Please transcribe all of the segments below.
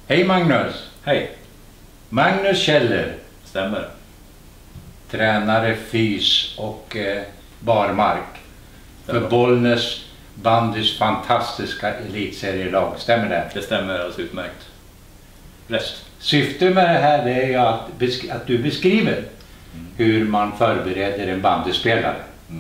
Hej Magnus! Hej! Magnus Kjeller. Stämmer. Tränare fys och barmark. Stämmer. För Bollnäs bandys fantastiska elitserielag. Stämmer det? Det stämmer alldeles utmärkt. Rätt. Syftet med det här är ju att du beskriver hur man förbereder en bandyspelare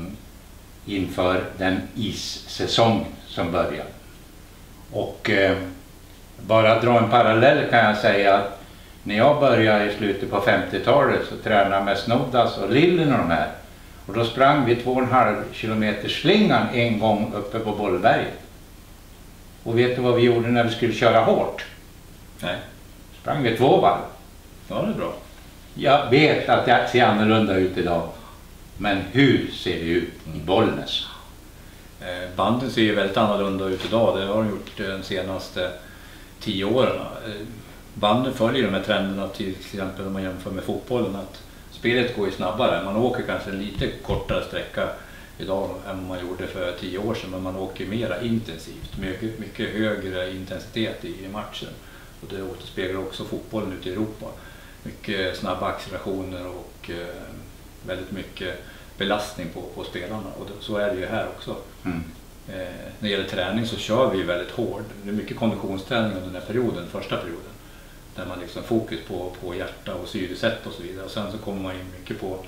inför den issäsong som börjar. Och bara dra en parallell kan jag säga att när jag började i slutet på 50-talet så tränade jag med Snoddas och Lillen och de här. Och då sprang vi 2,5 kilometer slingan en gång uppe på Bollberget. Och vet du vad vi gjorde när vi skulle köra hårt? Nej. Sprang vi 2 varv. Ja, det är bra. Jag vet att det ser annorlunda ut idag. Men hur ser det ut i Bollnäs? Banden ser ju väldigt annorlunda ut idag. Det har de gjort de senaste 10 åren. Banden följer de här trenderna till exempel om man jämför med fotbollen. Att spelet går ju snabbare. Man åker kanske en lite kortare sträcka idag än man gjorde för 10 år sedan. Men man åker mera intensivt. Mycket högre intensitet i matchen. Och det återspeglar också fotbollen ute i Europa. Mycket snabba accelerationer och väldigt mycket belastning på spelarna. Och så är det ju här också. När det gäller träning så kör vi väldigt hård. Det är mycket konditionsträning under den här perioden, första perioden. Där man liksom fokus på hjärta och syresätt och så vidare. Och sen så kommer man in mycket på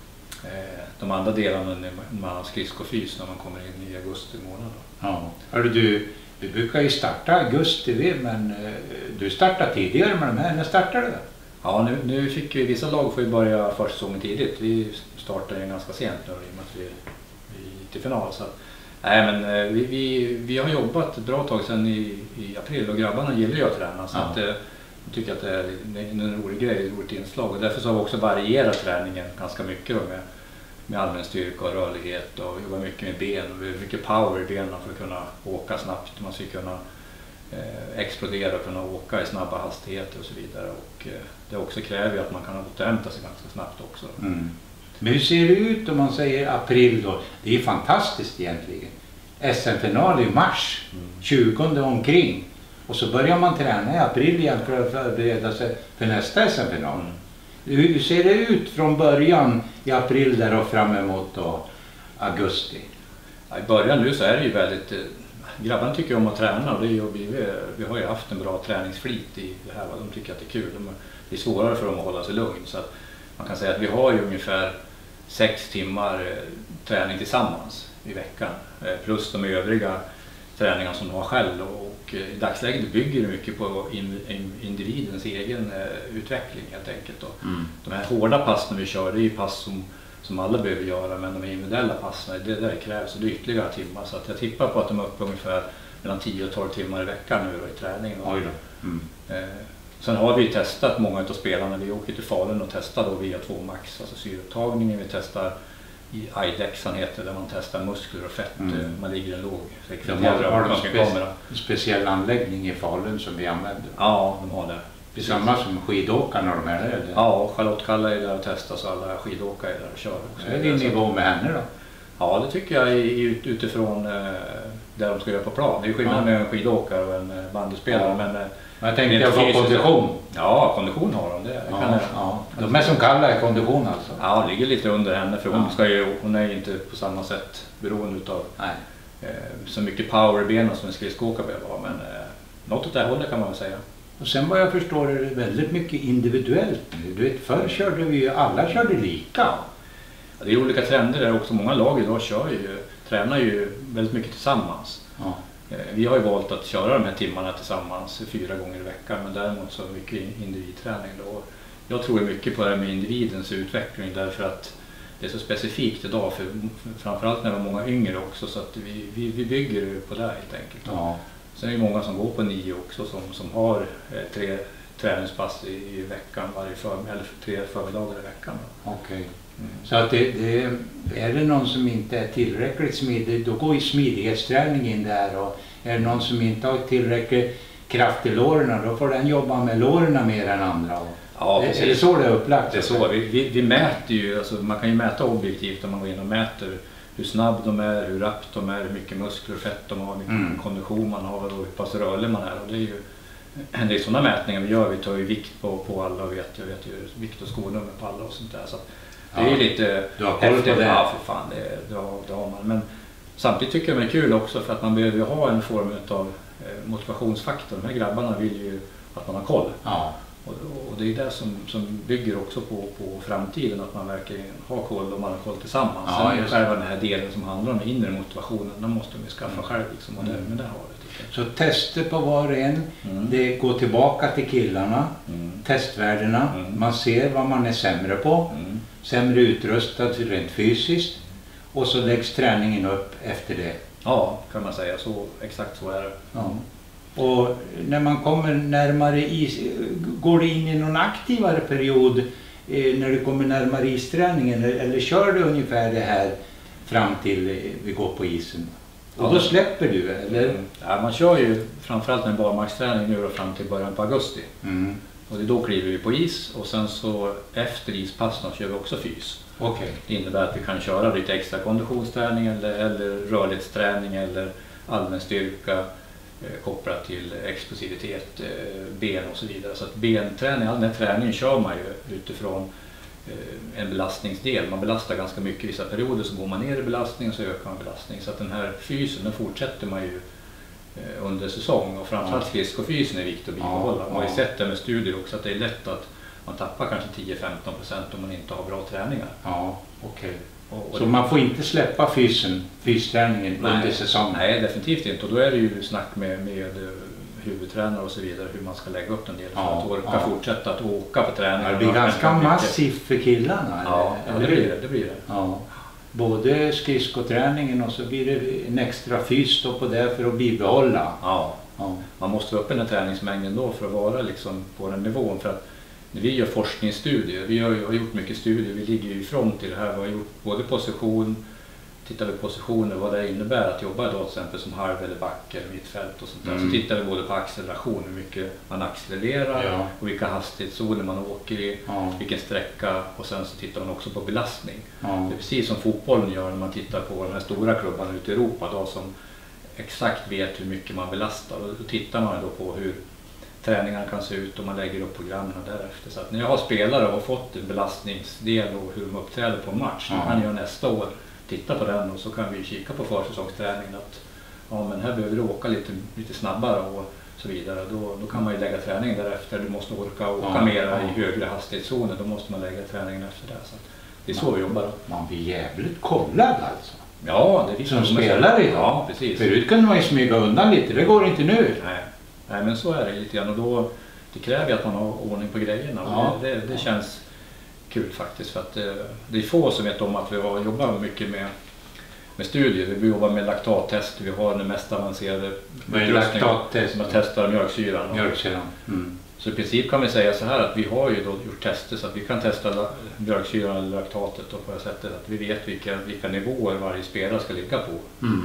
de andra delarna när man har skridskofys när man kommer in i augusti månad. Ja. Hörru du brukar ju starta augusti men du startar tidigare med de här. När startar du? Ja, nu fick vi vissa lag får ju börja försäsongen tidigt. Vi startar ju ganska sent nu i och med att vi är till final. Så nej, men vi har jobbat ett bra tag sedan i april och grabbarna gillar ju att träna. Så att, jag tycker att det är en rolig grej, ett roligt inslag. Och därför så har vi också varierat träningen ganska mycket då med allmän styrka och rörlighet. Och jobbar mycket med ben och mycket power i benen för att kunna åka snabbt. Man ska kunna explodera och kunna åka i snabba hastigheter och så vidare. Och det också kräver att man kan återhämta sig ganska snabbt också. Men hur ser det ut om man säger april då? Det är fantastiskt egentligen. SM-final i mars, 20 omkring. Och så börjar man träna i april igen för att förbereda sig för nästa SM-final. Hur ser det ut från början i april där och fram emot då, augusti? Ja, i början nu så är det ju väldigt... Grabbarna tycker om att träna och vi har ju haft en bra träningsflit i det här. De tycker att det är kul. Det är svårare för dem att hålla sig lugn. Så att man kan säga att vi har ju ungefär 6 timmar träning tillsammans i veckan. Plus de övriga träningar som de har själv. Och i dagsläget bygger det mycket på individens egen utveckling helt enkelt. De här hårda passen vi kör, det är ju pass som alla behöver göra, men de individuella passen, det där krävs och det är ytterligare timmar. Så att jag tippar på att de är uppe ungefär mellan 10 och 12 timmar i veckan nu då, i träningen. Sen har vi testat många av spelarna. Vi åker till Falun och testar då via 2 max, alltså syreupptagningen. Vi testar i IDEXan heter där man testar muskler och fett. Man ligger i en låg en speciell anläggning i Falun som vi använder. Ja, de har det. Det är samma som skidåkarna de är där. Ja, Charlotte Kalla är där och testar så alla skidåkare är där och kör också. Är det nivå med henne då? Ja, det tycker jag utifrån där de ska göra på plan. Det är skillnad med en skidåkare och en bandyspelare. Men jag tänkte på kondition. Ja, kondition har de. Det kan de är som Kalla i kondition alltså? Ja, ligger lite under henne för hon är inte på samma sätt beroende av så mycket power i benen som en skridskoåkare behöver ha. Men något åt det hållet kan man väl säga. Och sen vad jag förstår är det väldigt mycket individuellt. Du vet, förr körde vi ju, alla körde lika. Ja, det är olika trender där också. Många lag idag tränar ju väldigt mycket tillsammans. Vi har ju valt att köra de här timmarna tillsammans 4 gånger i veckan, men däremot så mycket individträning då. Jag tror mycket på det med individens utveckling därför att det är så specifikt idag för framförallt när det är många yngre också, så att vi bygger på det helt enkelt. Sen är det många som går på 9 också som har 3 träningspass i veckan eller 3 förmiddagar i veckan. Okej. Så att är det någon som inte är tillräckligt smidig, då går ju smidighetsträning in där, och är det någon som inte har tillräckligt kraft i låren, då får den jobba med låren mer än andra. Ja, är det så det är upplagt? Det är så. Vi mäter ju, alltså man kan ju mäta objektivt om man går in och mäter hur snabb de är, hur rappt de är, hur mycket muskler och fett de har, hur mycket kondition man har och hur pass rörlig man är. Och det är ju det är sådana mätningar vi gör. Vi tar ju vikt på alla och jag vet ju vikt och skonummer på alla och sånt där. Så det är lite häftigt. Ja, för fan, det har man. Men samtidigt tycker jag det är kul också för att man behöver ha en form av motivationsfaktor. De här grabbarna vill ju att man har koll. Ja. Och det är det som bygger också på framtiden, att man verkligen har koll och man har koll tillsammans. Ja, sen är själva den här delen som handlar om inre motivationen, den måste man skaffa själv liksom, och men det har det. Så tester på var och en, det går tillbaka till killarna, testvärdena, man ser vad man är sämre på, sämre utrustad rent fysiskt, och så läggs träningen upp efter det. Ja, kan man säga, så exakt så är det. Ja. Och när man kommer närmare går det in i någon aktivare period när du kommer närmare isträningen, eller kör du ungefär det här fram till vi går på isen? Och då släpper du, eller? Ja, man kör ju framförallt en barmarksträning nu fram till början på augusti. Och det då kliver vi på is, och sen så efter ispassen kör vi också fys. Okay. Det innebär att vi kan köra lite extra konditionsträning eller rörlighetsträning eller allmän styrka kopplat till explosivitet, ben och så vidare. Så att benträning, all den här träningen kör man ju utifrån en belastningsdel. Man belastar ganska mycket i vissa perioder, så går man ner i belastning och så ökar man belastning. Så att den här fysen, den fortsätter man ju under säsong, och framförallt fiskofysen är viktigt att bibehålla. Man har ju sett det med studier också, att det är lätt att man tappar kanske 10-15% om man inte har bra träningar. Ja, okej. Så man får inte släppa fysträningen under säsongen? Nej, definitivt inte. Och då är det ju snack med huvudtränare och så vidare hur man ska lägga upp en del för att orka fortsätta att åka på träningar. Det blir ganska massivt för killarna. Ja, det blir det. Ja. Både skridskoträningen och så blir det en extra fys på det för att bibehålla. Ja. Man måste vara uppe den här träningsmängden då för att vara liksom på den nivån. För att när vi gör forskningsstudier, vi har gjort mycket studier, vi ligger ju ifrån till det här, vi har gjort både position, tittar vi positioner, vad det innebär att jobba då till exempel som halv eller back eller mittfält och sånt där. Så tittar vi både på acceleration, hur mycket man accelererar och vilka hastighetszoner man åker i, vilken sträcka, och sen så tittar man också på belastning. Det är precis som fotbollen gör när man tittar på de här stora klubbarna ute i Europa då, som exakt vet hur mycket man belastar, och då tittar man då på hur träningarna kan se ut och man lägger upp programmen därefter. Så att när jag har spelare och fått en belastningsdel och hur de uppträder på en match, då kan jag nästa år titta på den, och så kan vi kika på försäsongsträningen att men här behöver du åka lite snabbare och så vidare. Då kan man ju lägga träningen därefter. Du måste orka åka mera i högre hastighetszoner, då måste man lägga träningen efter det. Så det är så vi jobbar. Man blir jävligt kollad alltså. Ja, det är som spelare idag. Ja, precis. Förut kunde man ju smyga undan lite, det går inte nu. Nej, men så är det lite grann, och då det kräver att man har ordning på grejerna. Och det känns kul faktiskt, för att det är få som vet om att vi har jobbat mycket med studier. Vi jobbar med laktattest, vi har den mest avancerade laktattest som testar mjölksyran. Så i princip kan vi säga så här att vi har ju då gjort tester så att vi kan testa mjölksyran eller laktatet på det sättet att vi vet vilka nivåer varje spelare ska ligga på.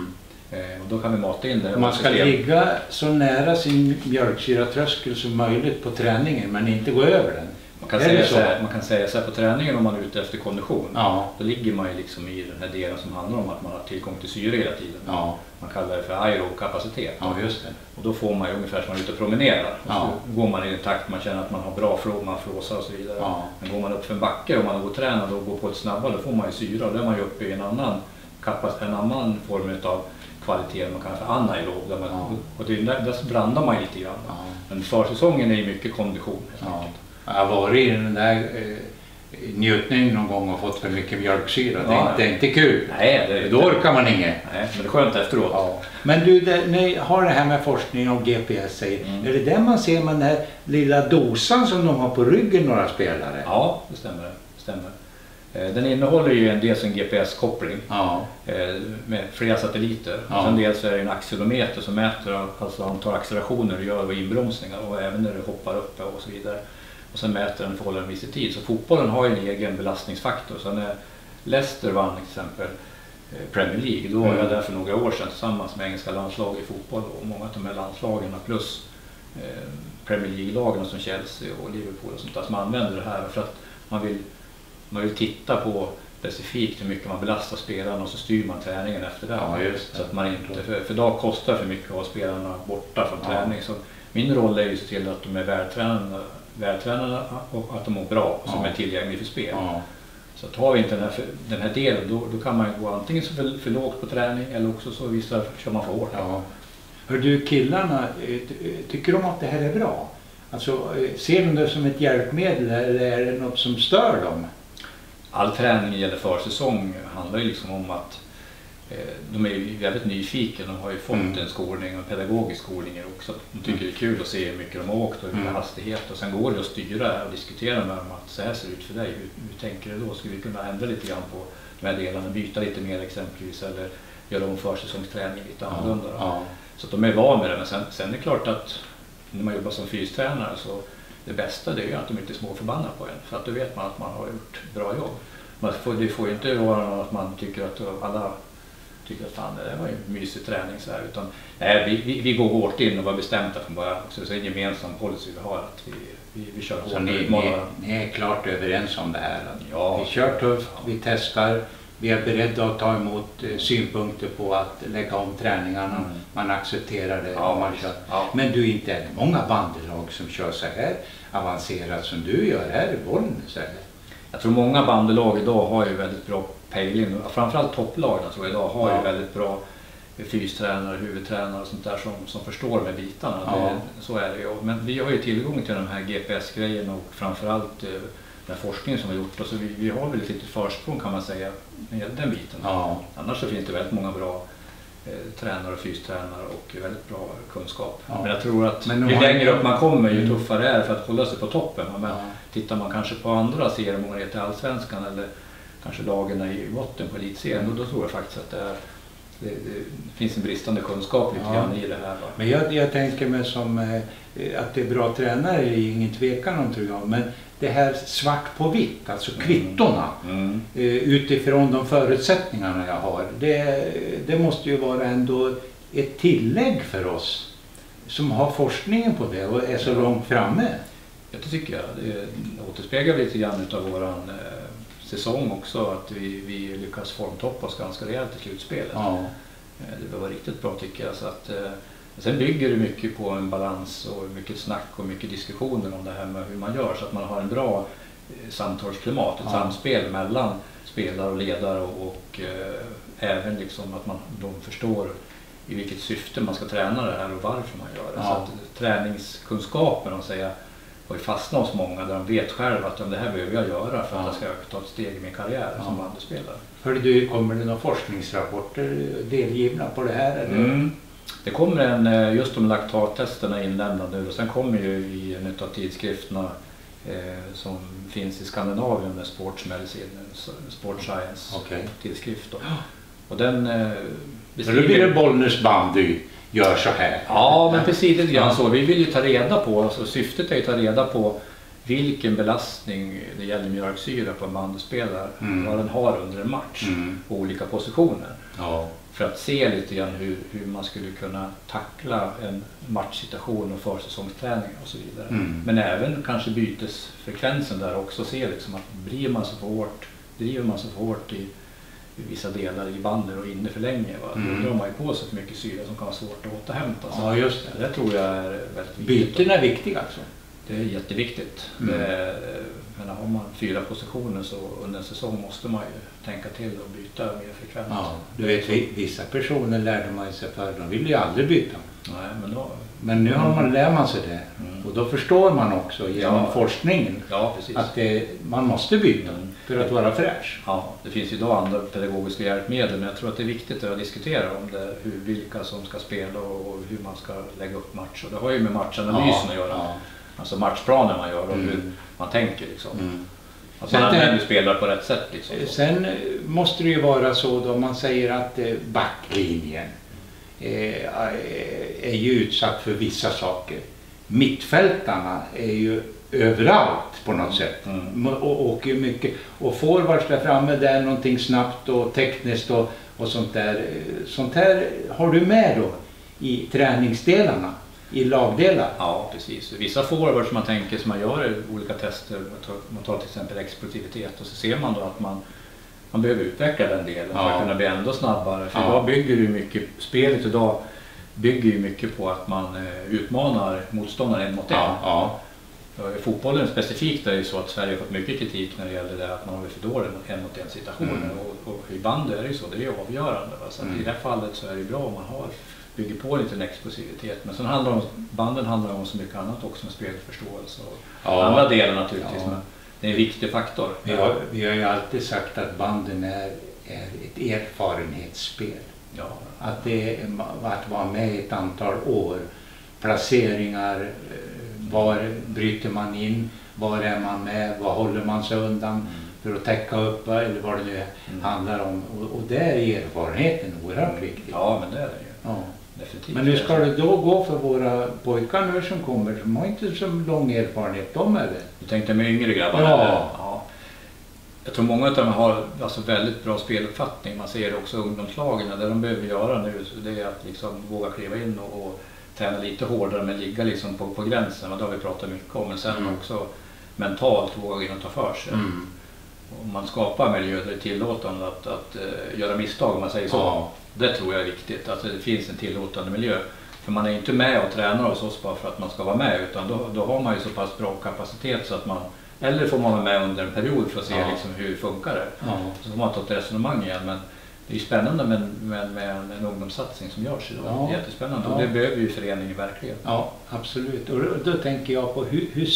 Och då kan vi mata in det. Man ska ligga så nära sin mjölksyratröskel som möjligt på träningen, men inte gå över den. Man kan säga så här på träningen, om man är ute efter kondition, då ligger man ju liksom i den här delen som handlar om att man har tillgång till syre hela tiden. Man kallar det för aerob kapacitet. Just det. Och då får man ju ungefär som man är ute och promenerar. Och så går man i en takt, man känner att man har bra flow, man flåsar och så vidare. Men går man upp för en backe och man har tränat och går på ett snabbare, då får man ju syra, och då är man ju uppe i en annan form av kvalitet man kallar för anaerob. Och där blandar man lite grann. Men försäsongen är ju mycket kondition. Jag har varit i den där njutningen någon gång och fått för mycket mjölksyra. Det är inte kul. Nej, då orkar man inget. Nej, men det är skönt efteråt. Men du, ni har det här med forskning om GPS. Är det där man ser den här lilla dosan som de har på ryggen, några spelare? Ja, det stämmer. Den innehåller ju en dels en GPS-koppling med flera satelliter. Sen dels är det en accelerometer som mäter alltså antal accelerationer du gör och inbromsningar, och även när du hoppar upp och så vidare. Och sen mäter den förhållandevis i tid. Så fotbollen har ju en egen belastningsfaktor. Så när Leicester vann till exempel Premier League, då var jag där för några år sedan tillsammans med engelska landslag i fotboll, och många av de här landslagen plus Premier League-lagen som Chelsea och Liverpool och sånt där, som använder det här för att man vill titta på specifikt hur mycket man belastar spelarna, och så styr man träningen efter det. Så att man inte, för idag kostar för mycket att ha spelarna borta från träning. Så min roll är ju att se till att de är vältränade och att de mår bra och som är tillgängliga för spel. Ja. Så tar vi inte den här delen, då kan man gå antingen för lågt på träning eller också så vissa kör man för hårt. Ja. Hör du, killarna, tycker de att det här är bra? Alltså, ser de det som ett hjälpmedel eller är det något som stör dem? All träning gäller försäsong handlar ju liksom om att de är ju väldigt nyfikna. De har ju fått en skolning, en pedagogisk skolning också. De tycker det är kul att se hur mycket de har åkt och hur hastighet. Och sen går det att styra och diskutera med dem att så här ser det ut för dig. Hur tänker du då? Skulle vi kunna ändra lite grann på de här delarna? Byta lite mer exempelvis eller göra om försäsongsträning lite annorlunda. Ja. Så att de är van med det. Men sen är det klart att när man jobbar som fystränare så det bästa det är ju att de inte är småförbannade på en. För att då vet man att man har gjort bra jobb. Det får ju inte vara något att man tycker att alla tycker att fan det var ju en mysig träning så här. Utan vi går hårt in och var bestämda från början. Så det är en gemensam policy vi har att vi kör hårt. Så ni är klart överens om det här? Ja. Vi kör tufft, vi testar. Vi är beredda att ta emot synpunkter på att lägga om träningarna. Man accepterar det om man kör. Ja. Men du, inte är det många bandelag som kör så här avancerat som du gör här i Bollnäs? Jag tror många bandelag idag har ju väldigt bra pejling. Framförallt topplagen tror jag idag har ju väldigt bra fystränare, huvudtränare och sånt där som förstår med bitarna. Ja. Så är det ju. Men vi har ju tillgång till de här GPS-grejerna och framförallt den forskningen som vi har gjort. Och så vi har väl lite försprång kan man säga med den biten. Ja. Annars så finns det väldigt många bra tränare och fystränare och väldigt bra kunskap. Ja. Men jag tror att Men ju längre upp man kommer ju tuffare är det för att hålla sig på toppen. Men tittar man kanske på andra serier, om man heter Allsvenskan eller kanske lagen i botten på elitserien, då tror jag faktiskt att det finns en bristande kunskap lite grann i det här. Va? Men jag tänker mig som att det är bra tränare är ingen tvekan om tror jag. Men det här svart på vitt, alltså kvittorna utifrån de förutsättningarna jag har. Det måste ju vara ändå ett tillägg för oss som har forskningen på det och är så långt framme. Ja, det tycker jag. Det återspeglar lite grann av våran säsong också att vi lyckas formtoppa oss ganska rejält i slutspelet. Ja. Det var riktigt bra tycker jag. Så att, sen bygger det mycket på en balans och mycket snack och mycket diskussioner om det här med hur man gör så att man har en bra samtalsklimat, ett samspel mellan spelare och ledare och även liksom att de förstår i vilket syfte man ska träna det här och varför man gör det. Så att träningskunskapen och säga har ju fastnat hos många där de vet själva att det här behöver jag göra för att jag ska ta ett steg i min karriär som bandyspelare. Hörde du, kommer det några forskningsrapporter delgivna på det här? Eller? Det kommer just de laktattesterna inlämnade nu och sen kommer ju i en av tidskrifterna som finns i Skandinavien med Sports Medicine, Sports Science tidskrift. Då. Och den beskriver... Då blir det Bollnäs bandy gör så här. Ja, men precis lite grann så. Vi vill ju ta reda på, alltså syftet är ju att ta reda på vilken belastning det gäller mjölksyra på en bandyspelare, vad den har under en match på olika positioner. Ja. För att se lite grann hur man skulle kunna tackla en matchsituation och försäsongsträning och så vidare. Men även kanske bytesfrekvensen där också, se liksom att driver man så för hårt i vissa delar i bandet och inne för länge. Va? Då drar man ju på sig för mycket syra som kan vara svårt att återhämta. Så ja, just det. Det tror jag är väldigt viktigt. Byten är viktiga alltså? Det är jätteviktigt. Men har man 4 positioner så under en säsong måste man ju tänka till och byta mer frekvent. Ja, du vet, vissa personer lärde man sig för, de vill ju aldrig byta. Nej, men nu lär man sig det. Och då förstår man också genom forskningen att man måste byta för att vara fräsch. Ja, det finns ju idag andra pedagogiska hjälpmedel, men jag tror att det är viktigt att diskutera om det, vilka som ska spela och hur man ska lägga upp matcher. Det har ju med matchanalysen att göra. Ja. Alltså matchplanen man gör och hur man tänker liksom. Att man använder spelare på rätt sätt liksom. Sen måste det ju vara så då man säger att backlinjen är ju utsatt för vissa saker. Mittfältarna är ju överallt på något sätt. Och åker mycket. Och forwards där framme där någonting snabbt och tekniskt och sånt där. Sånt här har du med då i träningsdelarna. I lagdelar? Ja, precis. Vissa forwards man tänker som man gör i olika tester, man tar till exempel explosivitet och så ser man då att man behöver utveckla den delen för att kunna bli ändå snabbare. För idag bygger du mycket, spelet idag bygger ju mycket på att man utmanar motståndaren en mot en. Ja. Fotbollen specifikt är ju så att Sverige har fått mycket kritik när det gäller det att man har för dålig en mot en situationer och i band är det ju så, det är ju avgörande. Va? Så att i det här fallet så är det bra om man bygger på lite en explosivitet, men sen banden handlar om så mycket annat också med spelförståelse och andra delar naturligtvis, men det är en viktig faktor. Vi har ju alltid sagt att banden är ett erfarenhetsspel. Ja. Att vara med ett antal år, placeringar, var bryter man in, var är man med, vad håller man sig undan för att täcka upp eller vad det nu handlar om. Och det är erfarenheten oerhört viktigt. Ja, men det är det ju. Ja. Definitivt. Men nu ska det då gå för våra pojkar nu som kommer, som har inte så lång erfarenhet, de är det. Du tänkte med yngre grabbarna? Ja. Jag tror många av dem har alltså väldigt bra speluppfattning. Man ser det också ungdomslagen, det de behöver göra nu, så det är att liksom våga kliva in och träna lite hårdare men ligga liksom på gränsen, och det har vi pratat mycket om, men sen också mentalt våga in och ta för sig. Om man skapar miljöer där det är tillåtande att göra misstag, om man säger så. Ja. Det tror jag är viktigt, att det finns en tillåtande miljö. För man är inte med och tränar hos oss bara för att man ska vara med, utan då har man ju så pass bra kapacitet så att man, eller får man vara med under en period för att se liksom hur det funkar det. Så får man ta ett resonemang igen, men det är ju spännande med en ungdomssatsning som görs idag. Ja. Jättespännande, och det behöver ju föreningen verkligen. Ja, absolut. Och då tänker jag på, hur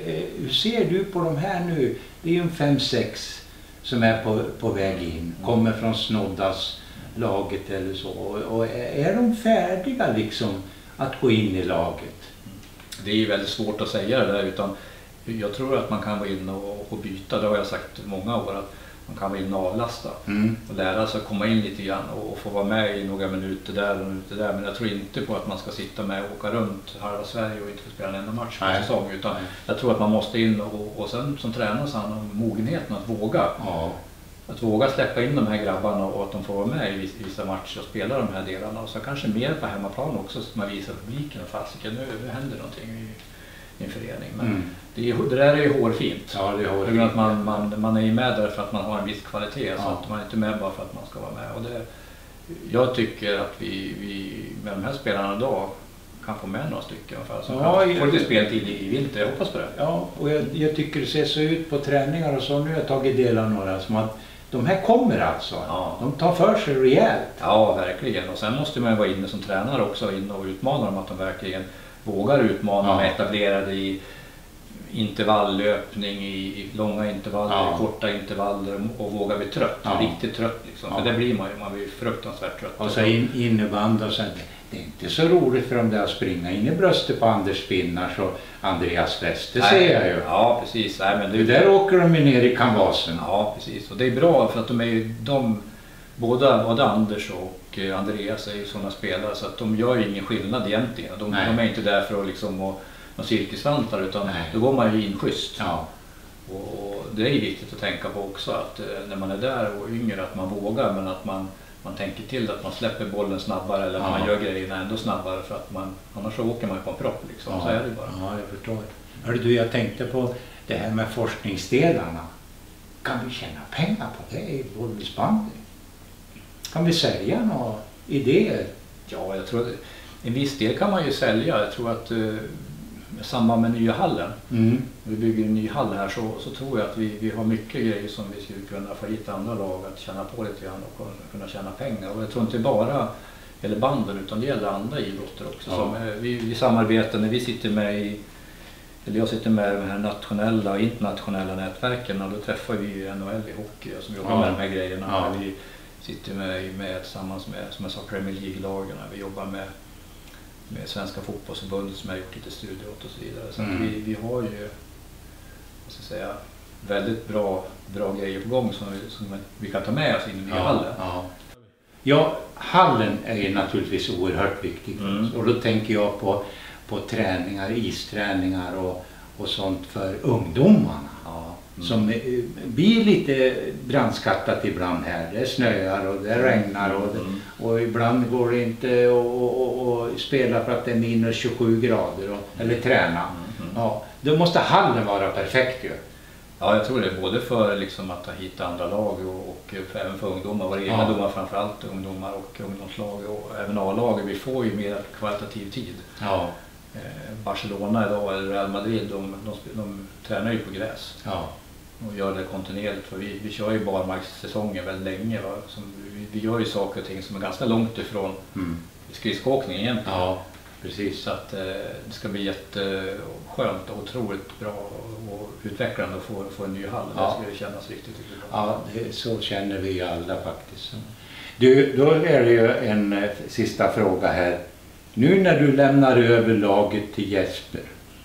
ser du på de här nu? Det är ju en 5-6 som är på väg in, kommer från Snoddas laget eller så. Och är de färdiga liksom att gå in i laget? Det är ju väldigt svårt att säga det där, utan jag tror att man kan vara in och byta. Det har jag sagt många år, att man kan vara in och avlasta och lära sig att komma in lite grann och få vara med i några minuter där och minuter där. Men jag tror inte på att man ska sitta med och åka runt halva Sverige och inte få spela en enda match på säsong, utan jag tror att man måste in och sen som tränare så handlar det om mogenheten att våga. Ja. Att våga släppa in de här grabbarna och att de får vara med i vissa matcher och spela de här delarna, och så kanske mer på hemmaplan också, så man visar publiken och fasiken, nu händer någonting i en förening. Men det där är ju hårfint. Ja, det är hårfint. Att man är ju med där för att man har en viss kvalitet, så att man är inte med bara för att man ska vara med. Och jag tycker att vi med de här spelarna idag kan få med några stycken får lite speltid i vinter, jag hoppas på det. Ja, och jag tycker det ser så ut på träningar och så, nu har jag tagit del av några som att de här kommer alltså, de tar för sig rejält. Ja, verkligen. Och sen måste man vara inne som tränare också, in och utmana dem, att de verkligen vågar utmana dem, etablerade i intervalllöpning, i långa intervaller, i korta intervaller, och vågar bli trött, riktigt trött liksom. För det blir man blir fruktansvärt trött. Och så inneband och sen, det är inte så roligt för dem där att springa in i bröstet på Anders Spinnars och Andreas West, det ser jag ju. Ja, precis. Nej, men där åker de ner i kanvasen. Ja, precis. Och det är bra för att de är ju, både Anders och Andreas är ju sådana spelare, så att de gör ju ingen skillnad egentligen. De är inte där för att liksom och cirkusvantar, utan då går man ju in schysst. Ja. Och det är ju viktigt att tänka på också, att när man är där och yngre, att man vågar, men att man tänker till att man släpper bollen snabbare, eller när man gör grejerna ändå snabbare, för att annars så åker man på en propp liksom. Så är det bara. Ja, jag förstår. Hörru du, jag tänkte på det här med forskningsdelarna. Kan vi tjäna pengar på det i bollsbandy? Kan vi sälja några idéer? Ja, jag tror att en viss del kan man ju sälja. Jag tror att i samband med nya hallen, vi bygger en ny hall här, så tror jag att vi har mycket grejer som vi skulle kunna få hit andra lag att tjäna på lite grann och kunna tjäna pengar. Och jag tror inte bara gäller banden, utan det gäller andra idrotter också. Som vi samarbetar när vi sitter med jag sitter med de här nationella och internationella nätverken, och då träffar vi NHL i hockey som jobbar med de här grejerna. Vi sitter med tillsammans med, som jag sa, Premier League-lagen. Vi jobbar med Svenska fotbollsförbundet som har gjort lite studier åt och så vidare. Så att vi har ju, vad ska jag säga, väldigt bra grejer på gång som vi kan ta med oss in i nya hallen. Ja, hallen är ju naturligtvis oerhört viktig för oss. Och då tänker jag på träningar, isträningar och sånt för ungdomarna. Som blir lite brandskattat ibland här. Det snöar och det regnar och ibland går det inte att spela för att det är minus 27 grader eller träna. Ja, då måste hallen vara perfekt ju. Ja, jag tror det. Både för liksom att ta hit andra lag och även för ungdomar. Våra egna domar, framförallt ungdomar och ungdomslag och även A-lag. Vi får ju mer kvalitativ tid. Ja. Barcelona idag eller Real Madrid, de tränar ju på gräs. Ja. Och gör det kontinuerligt. För vi kör ju barmarkssäsongen väldigt länge. Va? Vi gör ju saker och ting som är ganska långt ifrån skridskoåkning egentligen. Ja, precis. Så att det ska bli jätteskönt och otroligt bra och utvecklande att få en ny hall. Det ska ju kännas viktigt. Ja, så känner vi alla faktiskt. Du, då är det ju en sista fråga här. Nu när du lämnar över laget till Jesper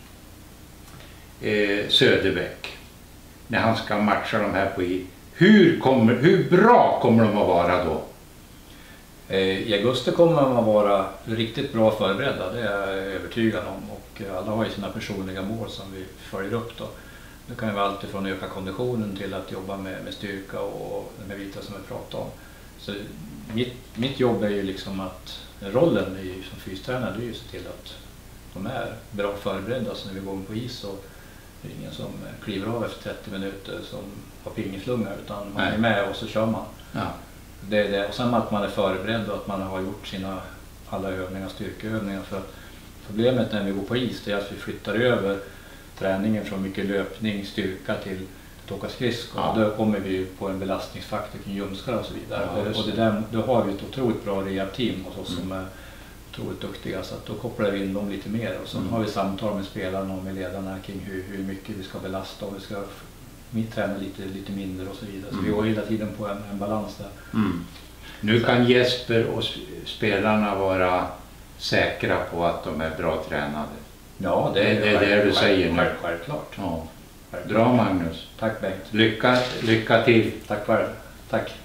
Söderbäck, när han ska matcha de här på hur bra kommer de att vara då? I augusti kommer man att vara riktigt bra förberedda, det är jag övertygad om. Och alla har ju sina personliga mål som vi följer upp då. Det kan ju vara allt från att öka konditionen till att jobba med styrka och de bitar som vi pratar om. Så mitt jobb är ju liksom att rollen som fystränare, det är ju att se till att de är bra förberedda. Så när vi går på is så är det ingen som kliver av efter 30 minuter som har pingeflunga, utan man är med och så kör man. Ja. Det är det. Och sen att man är förberedd och att man har gjort alla övningar, styrkeövningar. För problemet när vi går på is är att vi flyttar över träningen från mycket löpning, styrka till att åka skridskor. Ja. Då kommer vi på en belastningsfaktor kring ljumskar och så vidare. Ja, och då har vi ett otroligt bra rehab-team hos oss som är otroligt duktiga. Så att då kopplar vi in dem lite mer. Och så har vi samtal med spelarna och med ledarna kring hur mycket vi ska belasta och vi ska träna lite mindre och så vidare. Så vi går hela tiden på en balans där. Nu kan Jesper och spelarna vara säkra på att de är bra tränade. Ja, det är det du säger nu. Självklart. Ja. Bra Magnus. Tack Bengt. Lycka till. Tack själv. Tack.